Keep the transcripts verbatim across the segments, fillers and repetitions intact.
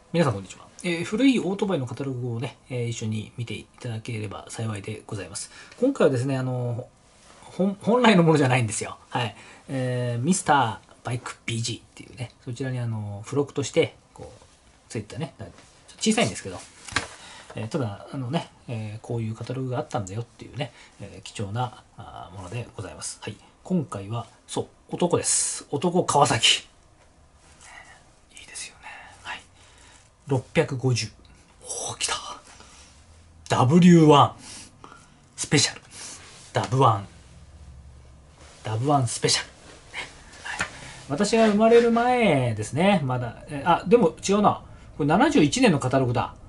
皆さんこんにちは。えー古いオートバイのカタログをね、えー一緒に見ていただければ幸いでございます。今回はですね、あの本本来のものじゃないんですよ。はい。えーミスターバイク ビージー っていうね、そちらにあの付録としてこうついてたね、小さいんですけど、えーただあのね、えーこういうカタログがあったんだよっていうね、えー貴重なあーものでございます。はい。今回はそう男です。男川崎。いいですよね。はい。ろっぴゃくごじゅう。おー、来た。ダブリューワン スペシャル。ダブワン。ダブワンスペシャル。私が生まれる前ですね。まだ、えあ、でも違うな。これななじゅういちねんのカタログだ。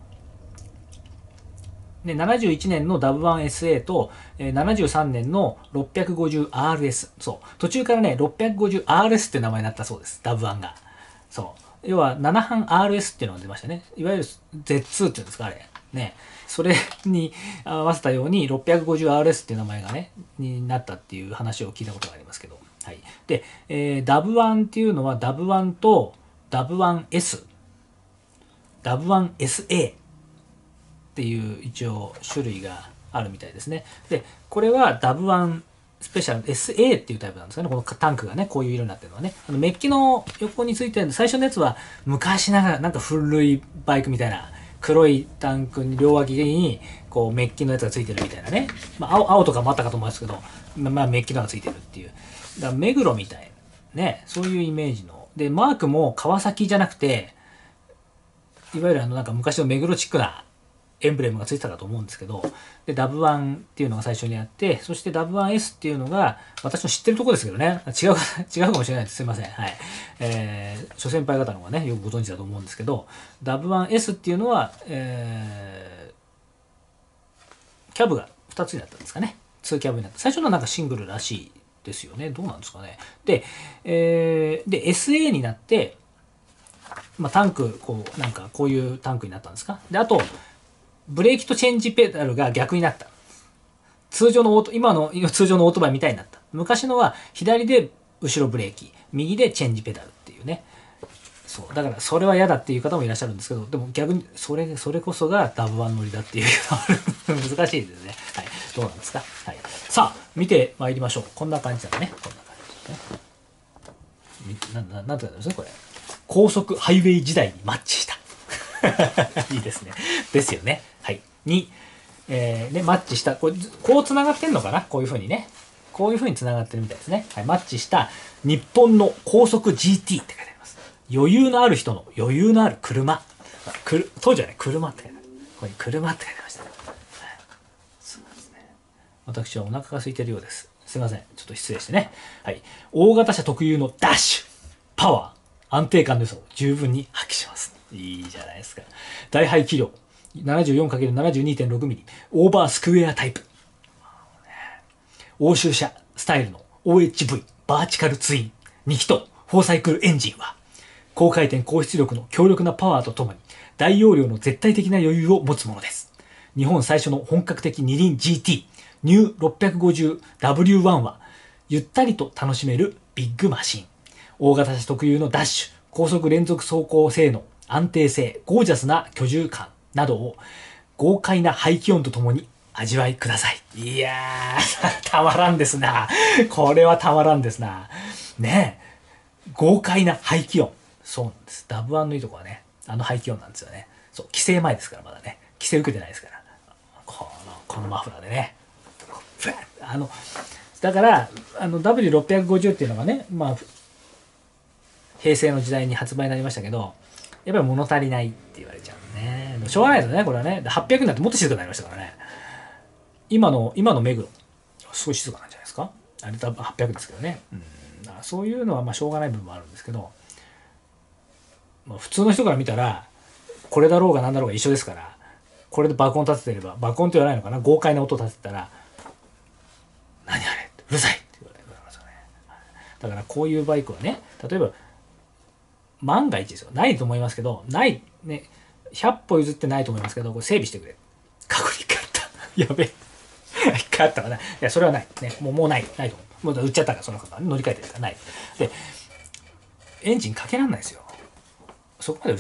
ね、ななじゅういちねんの ダブワンエスエー と、えー、ななじゅうさんねんの ろっぴゃくごじゅうアールエス。そう。途中からね、ろっぴゃくごじゅうアールエス っていう名前になったそうです。ダブワンが。そう。要は、なな班 アールエス っていうのが出ましたね。いわゆる ゼッツー っていうんですか、あれ。ね。それに合わせたように ろっぴゃくごじゅうアールエス っていう名前がね、になったっていう話を聞いたことがありますけど。はい。で、えー、ダブワン っていうのは ダブワン と ダブワンエス、ダブワンエスエー っていう一応種類があるみたいですね。で、これは ダブワン スペシャル エスエー っていうタイプなんですかね。このタンクがね、こういう色になってるのはね。あのメッキの横についてる最初のやつは昔ながらなんか古いバイクみたいな黒いタンクに両脇にこうメッキのやつがついてるみたいなね。まあ青青とかもあったかと思いますけど、まあメッキのがついてるっていう。だから目黒みたいね、そういうイメージの。で、マークも川崎じゃなくて、いわゆるあのなんか昔の目黒チックなエンブレムがついてたかと思うんですけど、で、ダブワン っていうのが最初にあって、そして ダブワンエス っていうのが、私の知ってるところですけどね、違う、違うかもしれないです。すいません。はい。えー、諸先輩方の方がね、よくご存知だと思うんですけど、ダブワンエス っていうのは、えー、キャブがふたつになったんですかね。にキャブになった。最初のはなんかシングルらしいですよね。どうなんですかね。で、えー、で、エスエー になって、まあ、タンク、こう、なんか、こういうタンクになったんですか。で、あと、ブレーキとチェンジペダルが逆になった。通常のオート、今の通常のオートバイみたいになった。昔のは左で後ろブレーキ、右でチェンジペダルっていうね。そう。だからそれは嫌だっていう方もいらっしゃるんですけど、でも逆にそれ、それこそがダブワン乗りだっていうのは難しいですね。はい。どうなんですか。はい。さあ、見てまいりましょう。こんな感じだね。こんな感じですね。な、な、なんて言うんですね、これ。高速ハイウェイ時代にマッチした。いいですね。ですよね。はい。に、えー、ね、マッチした、こう、こう繋がってんのかなこういう風にね。こういう風に繋がってるみたいですね。はい。マッチした日本の高速 ジーティー って書いてあります。余裕のある人の余裕のある車。くる当時はね、車って書いてある。ここに車って書いてましたね。はい、そうですね。私はお腹が空いてるようです。すいません。ちょっと失礼してね。はい。大型車特有のダッシュ、パワー、安定感の良さを十分に発揮します。いいじゃないですか。大排気量。ななじゅうよんかけるななじゅうにてんろくミリ。オーバースクエアタイプ。欧州車スタイルの オーエイチブイ バーチカルツインに気筒フォーサイクルエンジンは、高回転高出力の強力なパワーとともに大容量の絶対的な余裕を持つものです。日本最初の本格的二輪 ジーティー ニュー ろっぴゃくごじゅうダブリューワン はゆったりと楽しめるビッグマシン。大型車特有のダッシュ、高速連続走行性能、安定性、ゴージャスな居住感などを豪快な排気音とともに味わいください。いやー、たまらんですな。これはたまらんですな。ねえ。豪快な排気音。そうなんです。ダブワンのいいとこはね、あの排気音なんですよね。そう、規制前ですから、まだね。規制受けてないですから。この、このマフラーでね。あの、だから、あの ダブリューろっぴゃくごじゅう っていうのがね、まあ、平成の時代に発売になりましたけど、やっぱり物足りないって言われちゃうね。しょうがないですよね、これはね。はっぴゃくになってもっと静かになりましたからね。今の、今の目黒、すごい静かなんじゃないですか。あれ多分はっぴゃくですけどね。うん、だからそういうのはまあしょうがない部分もあるんですけど、まあ、普通の人から見たら、これだろうが何だろうが一緒ですから、これで爆音立ててれば、爆音って言わないのかな、豪快な音立てたら、何あれうるさいって言われますよね。だからこういうバイクはね、例えば、万が一ですよ。ないと思いますけど、ない、ね、ひゃっぽ譲ってないと思いますけど、これ整備してくれ。過去に一回あった。やべえ。一回あったかな。いや、それはない。ね、もう、もうない。ないと思う。もう売っちゃったから、その方乗り換えてるからない。で、エンジンかけらんないですよ。そこまでうるさくない。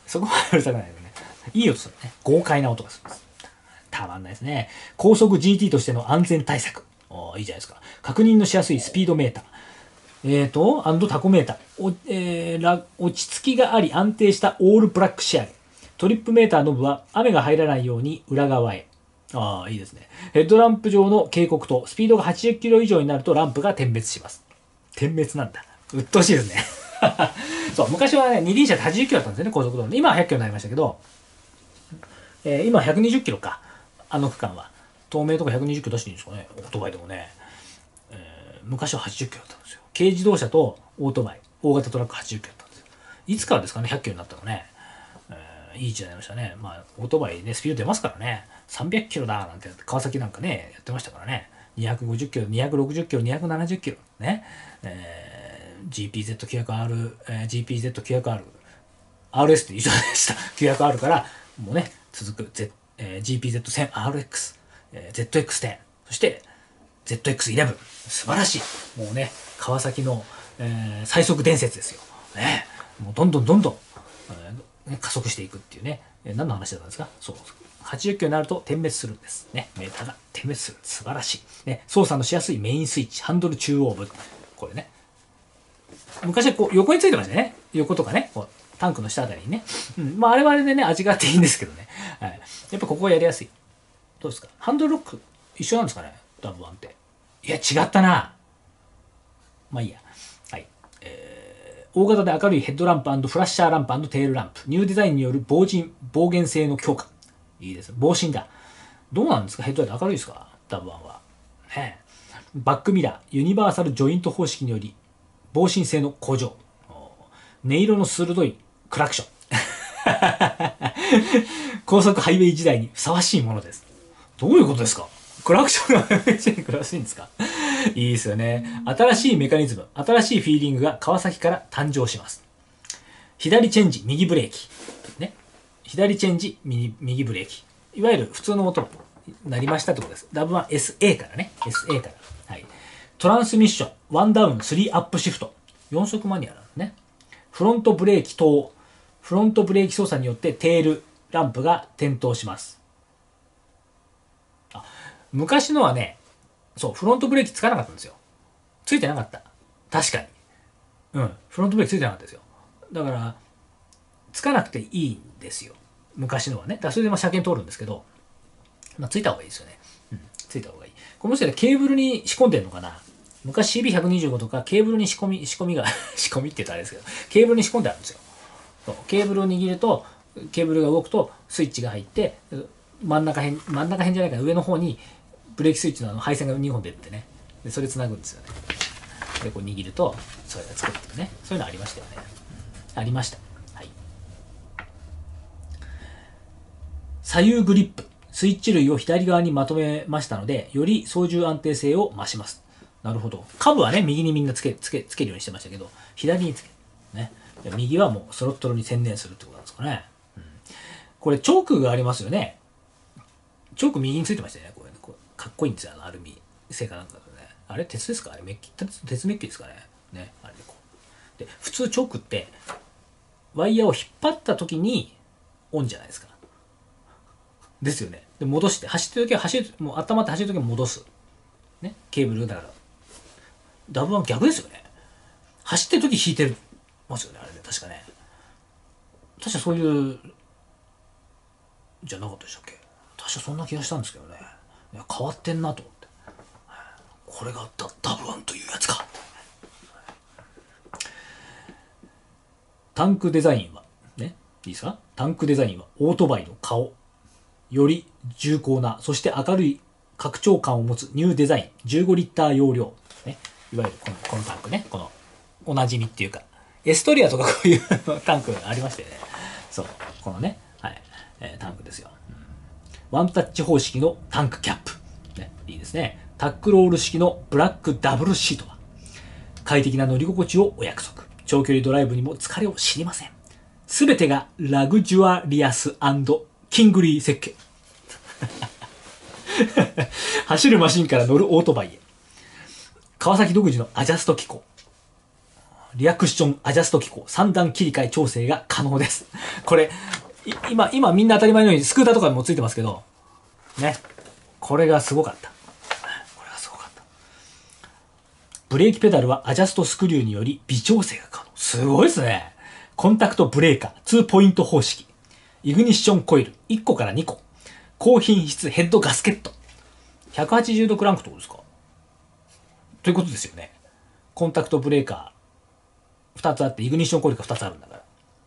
そこまでうるさくないよね。いい音するね。豪快な音がするんです。たまんないですね。高速 ジーティー としての安全対策。おー、いいじゃないですか。確認のしやすいスピードメーター。えーと、アンドタコメーター。おえー、ら落ち着きがあり安定したオールブラック仕上げ。トリップメーターノブは雨が入らないように裏側へ。ああ、いいですね。ヘッドランプ上の警告と、スピードがはちじゅっキロ以上になるとランプが点滅します。点滅なんだ。鬱陶しいですね。そう、昔はね、二輪車ではちじゅっキロだったんですよね、高速道路。今はひゃっキロになりましたけど、えー、今はひゃくにじゅっキロか。あの区間は。東名とかひゃくにじゅっキロ出していいんですかね。オートバイでもね。えー、昔ははちじゅっキロだったんですよ。軽自動車とオートバイ、大型トラックはちじゅっキロだったんですよ。いつからですかね、ひゃっキロになったのね。えー、いい時代になりましたね。まあ、オートバイね、スピード出ますからね。さんびゃっキロだなんて、川崎なんかね、やってましたからね。にひゃくごじゅっキロ、にひゃくろくじゅっキロ、にひゃくななじゅっキロ。ね。えー、ジーピーゼットきゅうひゃくアール、えー、ジーピーゼットきゅうひゃくアール、アールエス って一緒でした。きゅうひゃくアール から、もうね、続く、Z えー、ジーピーゼットせんアールエックス、えー、ゼットエックステン、そして ゼットエックスイレブン。素晴らしい。もうね、川崎の、えー、最速伝説ですよ。ね、もうどんどんどんどん、えー、加速していくっていうね。えー、何の話だったんですか？そう。はちじゅっキロになると点滅するんです。ね。メーターが点滅する。素晴らしい。ね。操作のしやすいメインスイッチ、ハンドル中央部。これね。昔はこう横についてましたね。横とかね。こうタンクの下あたりにね。うん。まああれはあれでね、味があっていいんですけどね。はい。やっぱここはやりやすい。どうですか？ハンドルロック一緒なんですかね？ダブワンって。いや、違ったな。まあいいや。はい。えー、大型で明るいヘッドランプ&フラッシャーランプ&テールランプ。ニューデザインによる防塵、防減性の強化。いいです。防振だ。どうなんですか？ヘッドライト明るいですか？ダブワンは。ねえ。バックミラー、ユニバーサルジョイント方式により、防振性の向上。音色の鋭いクラクション。高速ハイウェイ時代にふさわしいものです。どういうことですか？クラクションがハイウェイ時代にふさわしいんですか？いいですよね。新しいメカニズム、新しいフィーリングが川崎から誕生します。左チェンジ、右ブレーキ。ね。左チェンジ、右右ブレーキ。いわゆる普通の音になりましたってことです。ダブワン エスエー からね。エスエー から。はい。トランスミッション、ワンダウン、スリーアップシフト。よん速マニュアルなんですね。フロントブレーキ等。フロントブレーキ操作によってテールランプが点灯します。あ、昔のはね、そう、フロントブレーキつかなかったんですよ。ついてなかった。確かに。うん。フロントブレーキついてなかったですよ。だから、つかなくていいんですよ。昔のはね。だからそれでまあ車検通るんですけど、まあ、ついた方がいいですよね。うん。ついた方がいい。この人はケーブルに仕込んでるのかな？昔 シービーひゃくにじゅうご とかケーブルに仕込み、仕込みが、仕込みって言ったらあれですけど、ケーブルに仕込んであるんですよ。ケーブルを握ると、ケーブルが動くとスイッチが入って、真ん中辺、真ん中辺じゃないか上の方にブレーキスイッチのあの配線がにほん出てね。で、それ繋ぐんですよね。で、こう握ると、それが作ってるね。そういうのありましたよね。ありました。はい。左右グリップ。スイッチ類を左側にまとめましたので、より操縦安定性を増します。なるほど。下部はね、右にみんなつけ、つけ、つけるようにしてましたけど、左につける。ね。右はもうスロットルに専念するってことなんですかね。うん、これチョークがありますよね。チョーク右についてましたよね。これね、これかっこいいんですよ。あのアルミ製かなんかでね。あれ鉄ですか？あれメッキ、鉄、鉄メッキですかね。ね。あれでこう。で、普通チョークってワイヤーを引っ張った時にオンじゃないですか。ですよね。で、戻して、走ってる時は走る、もう温まって走る時は戻す。ね。ケーブルだから。ダブは逆ですよね。走ってる時引いてる。ますよね、あれで、確かね。確かそういう、じゃなかったでしたっけ？確かそんな気がしたんですけどね。いや、変わってんなと思って。これがダ、ダブワンというやつか。タンクデザインは、ね、いいですか？タンクデザインはオートバイの顔。より重厚な、そして明るい拡張感を持つニューデザイン。じゅうごリッター容量。ね、いわゆるこの、このタンクね。この、おなじみっていうか。エストリアとかこういうタンクありましたよね。そう。このね、はい。えー、タンクですよ、うん。ワンタッチ方式のタンクキャップ。ね。いいですね。タックロール式のブラックダブルシートは、快適な乗り心地をお約束。長距離ドライブにも疲れを知りません。すべてがラグジュアリアス&キングリー設計。走るマシンから乗るオートバイへ。川崎独自のアジャスト機構。 リアクションアジャスト機構、三段切り替え調整が可能です。これ、今、今みんな当たり前のようにスクーターとかにもついてますけど、ね。これがすごかった。これがすごかった。ブレーキペダルはアジャストスクリューにより微調整が可能。すごいですね。コンタクトブレーカー、ツーポイント方式。イグニッションコイル、いっこからにこ。高品質ヘッドガスケット。ひゃくはちじゅうどクランクってことですか？ということですよね。コンタクトブレーカーふたつあって、イグニッションコイルがふたつあるんだから。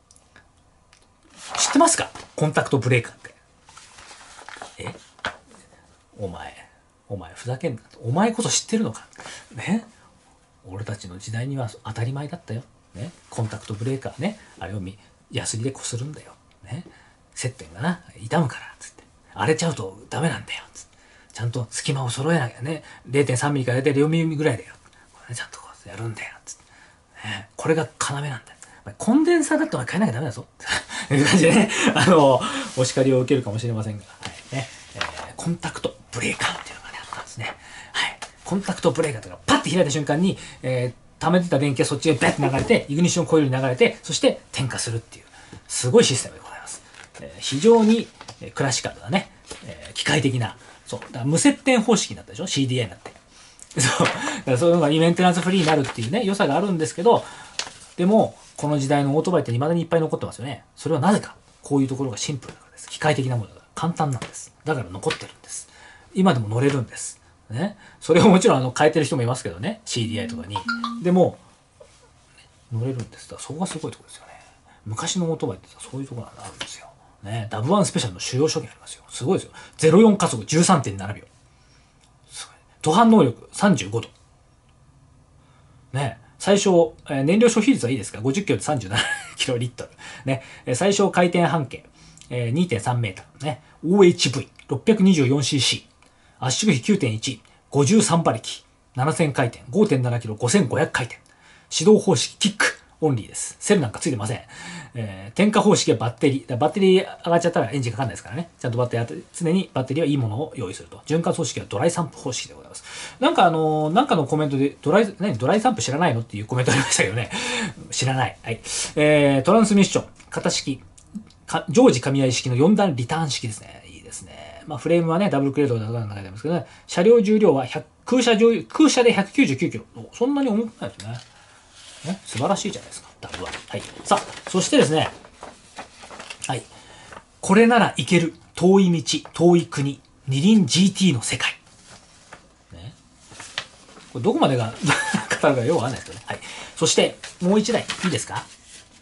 知ってますか？コンタクトブレーカーって。え？お前、お前ふざけんな。お前こそ知ってるのか？ね？俺たちの時代には当たり前だったよ。ね？コンタクトブレーカーね。あれをヤスリでこするんだよ。ね？接点がな、傷むから、つって。荒れちゃうとダメなんだよ。つって。ちゃんと隙間を揃えなきゃね。れいてんさんミリかられいてんよんミリぐらいだよ。これ、ね、ちゃんとこうやるんだよ。つって。ね、これが要なんだよ。コンデンサーだって変えなきゃダメだぞ。という感じでね、あの、お叱りを受けるかもしれませんが、はいねえー、コンタクトブレーカーっていうのがね、あったんですね。はい。コンタクトブレーカーというのがパッて開いた瞬間に、えー、溜めてた電気がそっちへベッて流れて、イグニッションコイルに流れて、そして点火するっていう、すごいシステムでございます。えー、非常にクラシカルなね、えー、機械的な、そう、だから無接点方式になったでしょ？ シーディーアイ になって。そう。だからそういうのがメンテナンスフリーになるっていうね、良さがあるんですけど、でも、この時代のオートバイって未だにいっぱい残ってますよね。それはなぜか。こういうところがシンプルだからです。機械的なものだから簡単なんです。だから残ってるんです。今でも乗れるんです。ね。それをもちろんあの変えてる人もいますけどね。シーディーアイ とかに。でも、乗れるんです。だからそこがすごいところですよね。昔のオートバイってそういうところがあるんですよ。ね。ダブワンスペシャルの主要初期ありますよ。すごいですよ。ゼロよん加速 じゅうさんてんななびょう。すごい。途半能力さんじゅうごど。ね。最小、えー、燃料消費率はいいですか？ ごじゅっ キロでさんじゅうななキロリットル。ね。最小回転半径、えー、にてんさんメートル。ね。オーエイチブイ、ろっぴゃくにじゅうよんシーシー。圧縮比 きゅうてんいち、ごじゅうさん馬力、ななせん回転、ごてんななキロ、ごせんごひゃく回転。始動方式、キック、オンリーです。セルなんかついてません。えー、点火方式はバッテリー。バッテリー上がっちゃったらエンジンかかんないですからね。ちゃんとバッテリー、常にバッテリーはいいものを用意すると。循環方式はドライ散布方式でございます。なんかあのー、なんかのコメントで、ドライ、何ドライ散布知らないのっていうコメントありましたけどね。知らない。はい。えー、トランスミッション、型式、常時噛み合い式のよん段リターン式ですね。いいですね。まあ、フレームはね、ダブルクレードの中でありますけどね、車両重量は空車重、空車でひゃくきゅうじゅうきゅうキロ。そんなに重くないですね。ね、素晴らしいじゃないですか、ダブは。はい。さあ、そしてですね、はい。これならいける。遠い道、遠い国。二輪 ジーティー の世界。ね。これどこまでが語るかよくわかんないですけどね。はい。そして、もう一台、いいですか？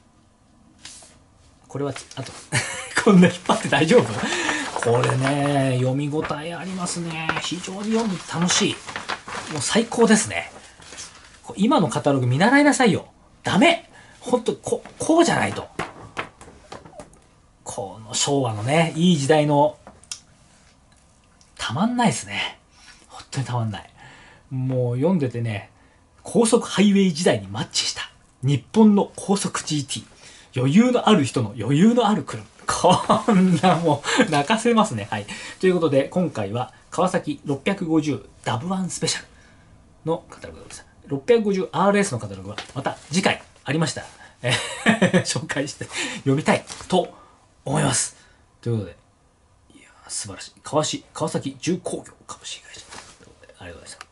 これは、あと、こんな引っ張って大丈夫？これね、読み応えありますね。非常に読む楽しい。もう最高ですね。今のカタログ見習いなさいよ。ダメ。ほんと、こ、こうじゃないと。この昭和のね、いい時代の、たまんないですね。本当にたまんない。もう読んでてね、高速ハイウェイ時代にマッチした。日本の高速 ジーティー。余裕のある人の余裕のある車。こんなもう、泣かせますね。はい。ということで、今回は、川崎ろっぴゃくごじゅうダブワンスペシャルのカタログです。ろっぴゃくごじゅうアールエス のカタログはまた次回ありましたら、えー紹介して読みたいと思います。ということで、いや素晴らしい。川し川崎重工業株式会社ということでありがとうございました。